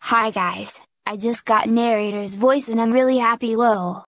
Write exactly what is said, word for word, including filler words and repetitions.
Hi guys, I just got Narrator's voice and I'm really happy lol.